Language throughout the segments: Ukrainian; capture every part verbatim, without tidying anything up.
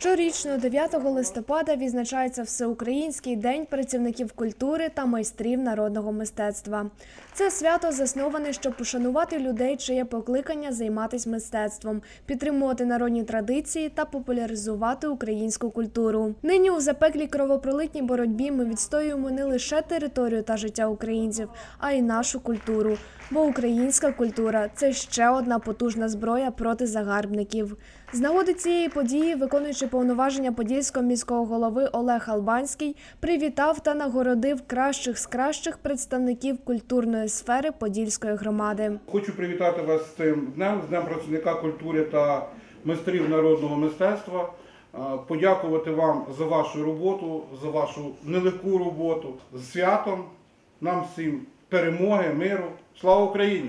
Щорічно дев'ятого листопада відзначається Всеукраїнський день працівників культури та майстрів народного мистецтва. Це свято засноване, щоб ушанувати людей, чиє покликання займатися мистецтвом, підтримувати народні традиції та популяризувати українську культуру. Нині у запеклій кровопролитній боротьбі ми відстоюємо не лише територію та життя українців, а й нашу культуру. Бо українська культура – це ще одна потужна зброя проти загарбників. З нагоди цієї події, виконуючи повноваження Подільського міського голови Олег Албанський, привітав та нагородив кращих з кращих представників культурної сфери Подільської громади. Хочу привітати вас з цим днем, з Днем працівника культури та майстрів народного мистецтва. Подякувати вам за вашу роботу, за вашу нелегку роботу, з святом, нам всім перемоги, миру. Слава Україні!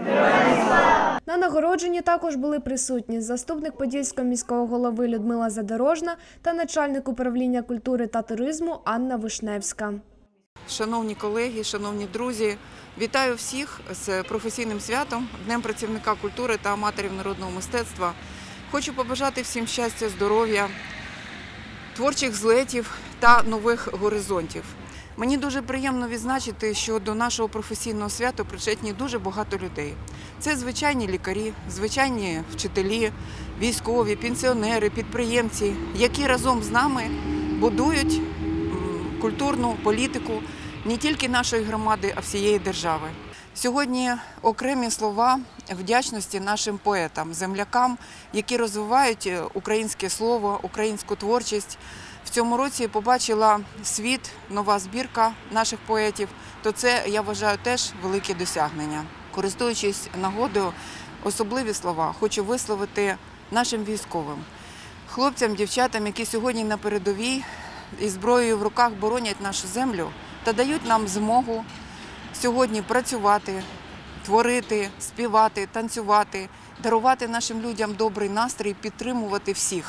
На нагородженні також були присутні заступник Подільського міського голови Людмила Задорожна та начальник управління культури та туризму Анна Вишневська. Шановні колеги, шановні друзі, вітаю всіх з професійним святом, Днем працівника культури та аматорів народного мистецтва. Хочу побажати всім щастя, здоров'я, творчих злетів та нових горизонтів. Мені дуже приємно відзначити, що до нашого професійного свята причетні дуже багато людей. Це звичайні лікарі, звичайні вчителі, військові, пенсіонери, підприємці, які разом з нами будують культурну політику не тільки нашої громади, а всієї держави. Сьогодні окремі слова вдячності нашим поетам, землякам, які розвивають українське слово, українську творчість. В цьому році побачила світ нова збірка наших поетів, то це, я вважаю, теж велике досягнення. Користуючись нагодою, особливі слова хочу висловити нашим військовим, хлопцям, дівчатам, які сьогодні на передовій із зброєю в руках боронять нашу землю та дають нам змогу сьогодні працювати, творити, співати, танцювати, дарувати нашим людям добрий настрій, підтримувати всіх.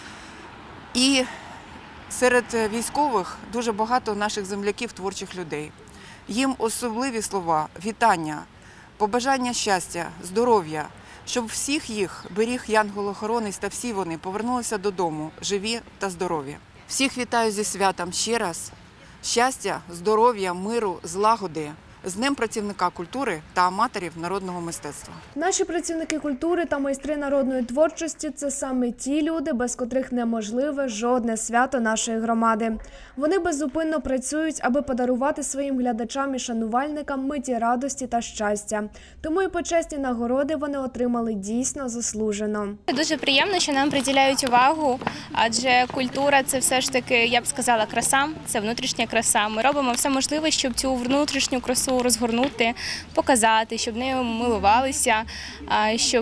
І серед військових дуже багато наших земляків, творчих людей. Їм особливі слова, вітання, побажання щастя, здоров'я, щоб всіх їх беріг янгол-охоронець та всі вони повернулися додому, живі та здорові. Всіх вітаю зі святом ще раз. Щастя, здоров'я, миру, злагоди. З Днем працівника культури та аматорів народного мистецтва. Наші працівники культури та майстри народної творчості – це саме ті люди, без котрих неможливе жодне свято нашої громади. Вони беззупинно працюють, аби подарувати своїм глядачам і шанувальникам миті радості та щастя. Тому і почесні нагороди вони отримали дійсно заслужено. Дуже приємно, що нам приділяють увагу, адже культура – це все ж таки, я б сказала, краса, це внутрішня краса. Ми робимо все можливе, щоб цю внутрішню красу розгорнути, показати, щоб нею милувалися, щоб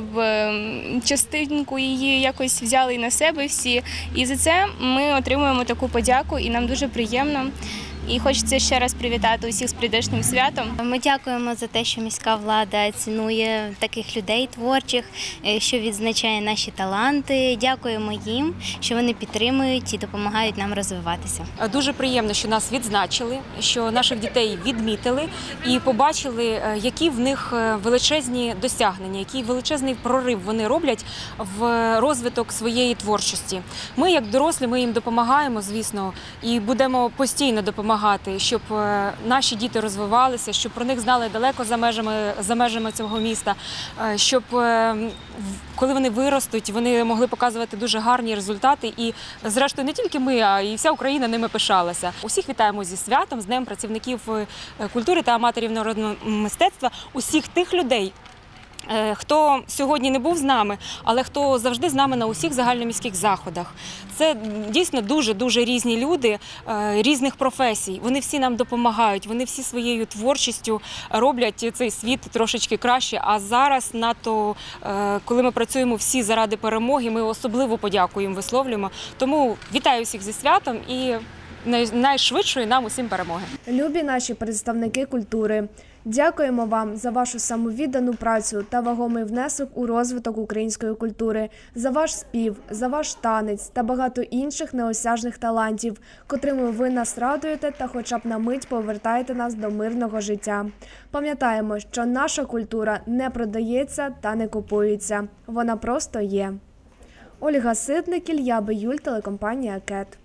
частинку її якось взяли і на себе всі. І за це ми отримуємо таку подяку, і нам дуже приємно. І хочеться ще раз привітати усіх з прийдешнім святом. Ми дякуємо за те, що міська влада цінує таких людей творчих, що відзначає наші таланти. Дякуємо їм, що вони підтримують і допомагають нам розвиватися. Дуже приємно, що нас відзначили, що наших дітей відмітили і побачили, які в них величезні досягнення, який величезний прорив вони роблять в розвиток своєї творчості. Ми, як дорослі, ми їм допомагаємо, звісно, і будемо постійно допомагати, щоб наші діти розвивалися, щоб про них знали далеко за межами, за межами цього міста, щоб коли вони виростуть, вони могли показувати дуже гарні результати. І, зрештою, не тільки ми, а і вся Україна ними пишалася. Усіх вітаємо зі святом, з Днем працівників культури та аматорів народного мистецтва, усіх тих людей, хто сьогодні не був з нами, але хто завжди з нами на усіх загальноміських заходах. Це дійсно дуже-дуже різні люди, різних професій. Вони всі нам допомагають, вони всі своєю творчістю роблять цей світ трошечки краще. А зараз, надто, коли ми працюємо всі заради перемоги, ми особливу подяку їм висловлюємо. Тому вітаю всіх зі святом і найшвидшої нам усім перемоги. Любі наші представники культури, дякуємо вам за вашу самовіддану працю та вагомий внесок у розвиток української культури, за ваш спів, за ваш танець та багато інших неосяжних талантів, котрими ви нас радуєте та хоча б на мить повертаєте нас до мирного життя. Пам'ятаємо, що наша культура не продається та не купується, вона просто є. Ольга Ситник, Ілля Биюль, телекомпанія КЕТ.